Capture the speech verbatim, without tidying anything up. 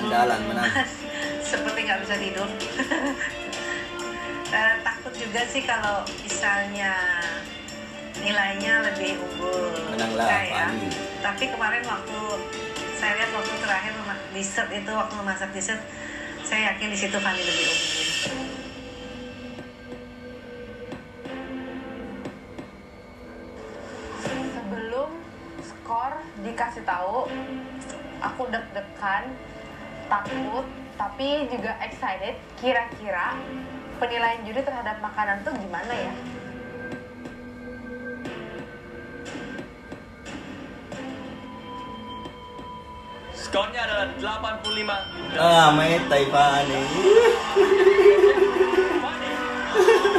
Andalan menang. Seperti nggak bisa tidur. uh, takut juga sih kalau misalnya nilainya lebih unggul menanglah saya. Fani. Tapi kemarin waktu saya lihat waktu terakhir dessert itu waktu memasak dessert, saya yakin di situ Fani lebih unggul. Sebelum skor dikasih tahu, aku deg-degan, takut, tapi juga excited. Kira-kira penilaian juri terhadap makanan tuh gimana ya? Skornya adalah delapan puluh lima. Ah, metai Fani. Fani